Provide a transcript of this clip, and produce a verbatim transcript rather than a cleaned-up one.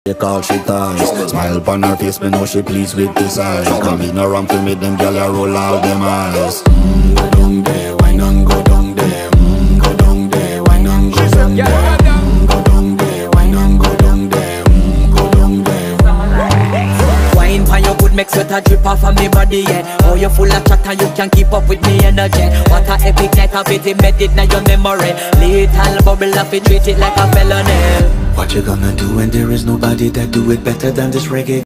She call she ties. Smile upon her face, me know she pleased with this eyes. Come in around to make them gyal a roll out them eyes. Mm, go down there, wine and go down there. Mm, go down there, wine and go down there. Mm, go down there, wine and go down there. Mm, go down there. Wine pan your good make sweat a drip off of me body, yeah. Oh, you full of chat and you can keep up with me energy. What a epic night of it, embedded in your memory. Little bubble of it, treat it like a felony. What you gonna do when there is nobody that do it better than this reggae?